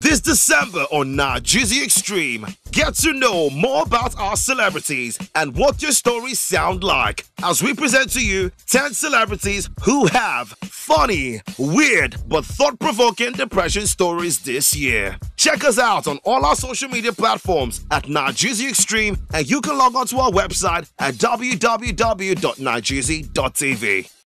This December on Nigeria Extreme, get to know more about our celebrities and what your stories sound like as we present to you 10 celebrities who have funny, weird, but thought-provoking depression stories this year. Check us out on all our social media platforms at Nigeria Extreme, and you can log on to our website at www.nigeria.tv.